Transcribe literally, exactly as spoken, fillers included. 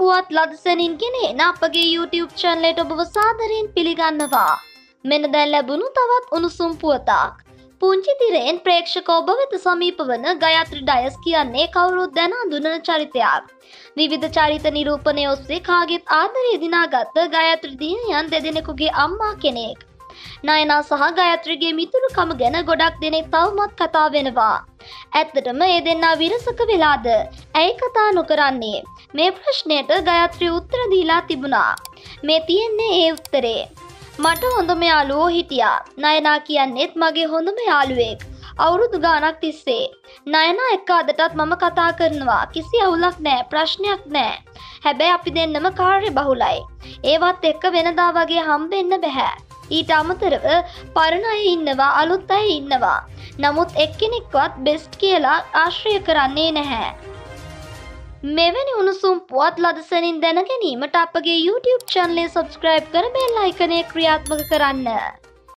පුවත් ලදසනින් ගෙන අපගේ YouTube channel එකට ඔබව සාදරයෙන් පිළිගන්නවා. මෙන්න දැන් ලැබුණු තවත් උණුසුම් පුවතක්. පුංචි තිරෙන් ප්‍රේක්ෂක ඔබ වෙත සමීප වන ගයත්‍රි ඩයස් කියන්නේ කවුරුත් දැන හඳුනන චරිතයක්. විවිධ චරිත නිරූපණය ඔස්සේ කාගෙත් ආදරය දිනාගත් ගයත්‍රි දිනයන් දෙදෙනෙකුගේ අම්මා කෙනෙක්. නයනා සහ ගයත්‍රිගේ මිතුරුකම ගැන ගොඩක් දෙනෙක් තවමත් කතා වෙනවා. ඇත්තටම ඒ දෙන්නා විරසක වෙලාද? ඇයි කතා නොකරන්නේ? මේ ප්‍රශ්නයට ගයත්‍රි උත්තර දීලා තිබුණා. මේ තියෙන්නේ ඒ උත්තරේ. මට හොඳම යාළුවෝ හිටියා. නයනා කියන්නේත් මගේ හොඳම යාළුවෙක්. අවුරුදු ගාණක් තිස්සේ. නයනා එක්ක අදටත් මම කතා කරනවා. කිසි අවුලක් නැහැ, ප්‍රශ්නයක් නැහැ. හැබැයි අපි දෙන්නම කාර්ය බහුලයි. ඒවත් එක්ක වෙනදා වගේ හම්බෙන්න බෑ. ඊට අමතරව පරණ අය ඉන්නවා, අලුත් අය ඉන්නවා. නමුත් එක්කෙනෙක්වත් බෙස්ට් කියලා ආශ්‍රය කරන්නේ නැහැ. මෙවැනි උණුසුම් පුවත් ලදසනින් දැන ගැනීමට අපගේ YouTube channel එක subscribe කර බෙල් අයිකනය ක්‍රියාත්මක කරන්න.